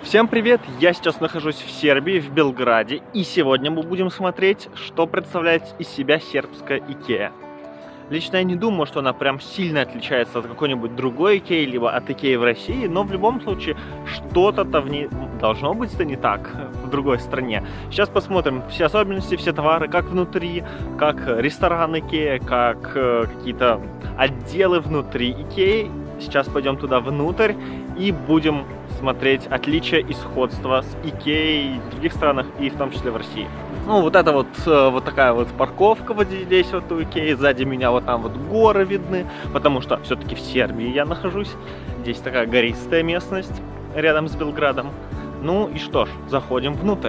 Всем привет! Я сейчас нахожусь в Сербии, в Белграде, и сегодня мы будем смотреть, что представляет из себя сербская Икеа. Лично я не думаю, что она прям сильно отличается от какой-нибудь другой Икеи, либо от Икеи в России, но в любом случае что-то в ней должно быть-то не так в другой стране. Сейчас посмотрим все особенности, все товары, как внутри, как ресторан Икеа, как какие-то отделы внутри Икеи. Сейчас пойдем туда внутрь и будем смотреть отличия и сходства с Икеей в других странах и в том числе в России. Ну, вот это вот такая вот парковка вот здесь вот у Икеи. Сзади меня вот там вот горы видны, потому что все-таки в Сербии я нахожусь. Здесь такая гористая местность рядом с Белградом. Ну и что ж, заходим внутрь.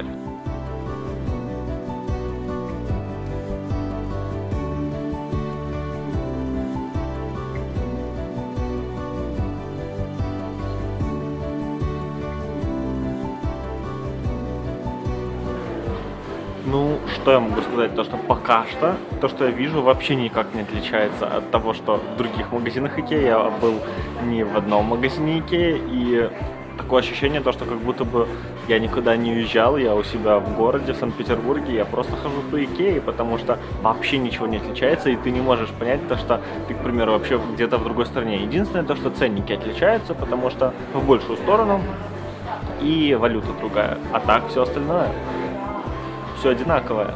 Ну, что я могу сказать? То, что пока что, то, что я вижу, вообще никак не отличается от того, что в других магазинах Икеа. Я был не в одном магазине Икеа, и такое ощущение, то, что как будто бы я никуда не уезжал, я у себя в городе, в Санкт-Петербурге, я просто хожу по Икее, потому что вообще ничего не отличается, и ты не можешь понять то, что ты, к примеру, вообще где-то в другой стране. Единственное то, что ценники отличаются, потому что в большую сторону и валюта другая, а так все остальное все одинаковое.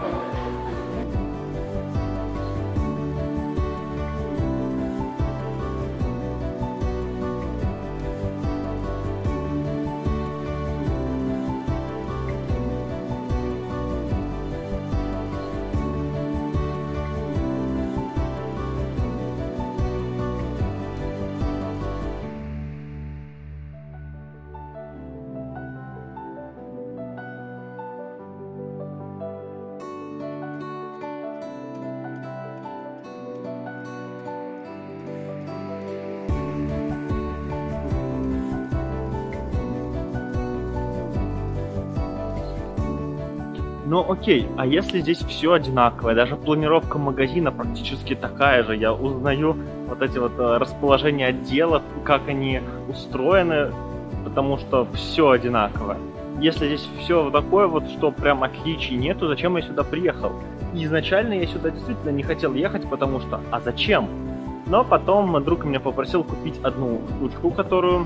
Ну окей, а если здесь все одинаковое, даже планировка магазина практически такая же, я узнаю вот эти вот расположения отделов, как они устроены, потому что все одинаковое. Если здесь все такое вот, что прям отличий нету, зачем я сюда приехал? И изначально я сюда действительно не хотел ехать, потому что, а зачем? Но потом друг меня попросил купить одну штучку, которая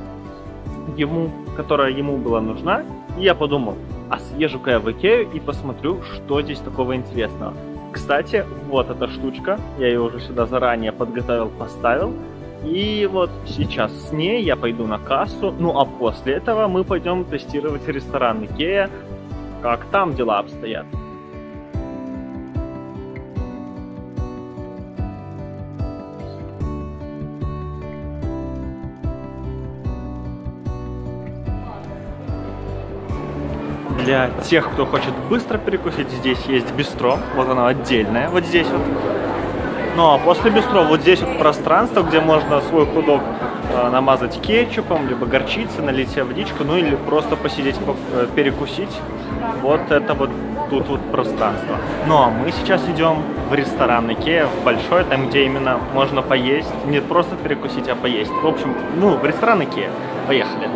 ему была нужна, и я подумал, а съезжу-ка я в Икею и посмотрю, что здесь такого интересного. Кстати, вот эта штучка, я ее уже сюда заранее подготовил, поставил, и вот сейчас с ней я пойду на кассу, ну а после этого мы пойдем тестировать ресторан Икея, как там дела обстоят. Для тех, кто хочет быстро перекусить, здесь есть бистро, вот оно отдельное, вот здесь вот. Ну а после бистро вот здесь вот пространство, где можно свой хот-дог намазать кетчупом, либо горчицей, налить себе водичку, ну или просто посидеть, перекусить. Вот это вот тут вот пространство. Ну а мы сейчас идем в ресторан Икеа, в большой, там где именно можно поесть, не просто перекусить, а поесть. В общем, ну в ресторан Икеа. Поехали.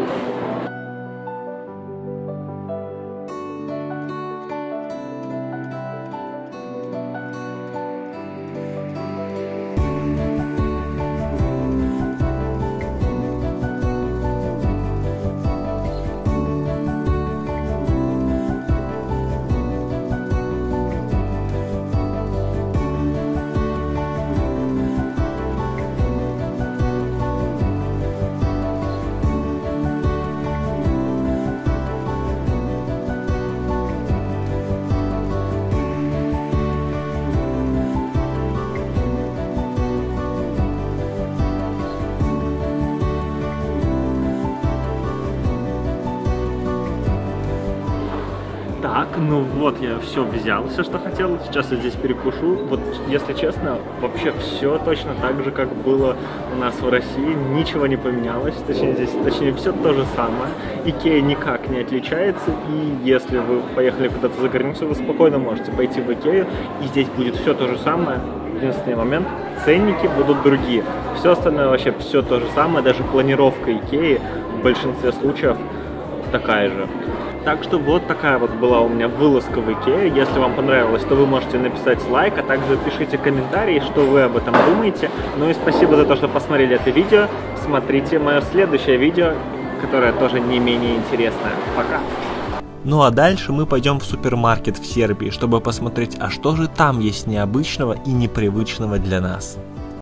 Так, ну вот я все взял, все, что хотел. Сейчас я здесь перекушу. Вот, если честно, вообще все точно так же, как было у нас в России. Ничего не поменялось. Точнее, все то же самое. Икеа никак не отличается. И если вы поехали куда-то за границу, вы спокойно можете пойти в Икею. И здесь будет все то же самое. Единственный момент, ценники будут другие. Все остальное вообще все то же самое. Даже планировка Икеи в большинстве случаев такая же. Так что вот такая вот была у меня вылазка в Икею. Если вам понравилось, то вы можете написать лайк, а также пишите комментарии, что вы об этом думаете. Ну и спасибо за то, что посмотрели это видео. Смотрите мое следующее видео, которое тоже не менее интересное. Пока! Ну а дальше мы пойдем в супермаркет в Сербии, чтобы посмотреть, а что же там есть необычного и непривычного для нас.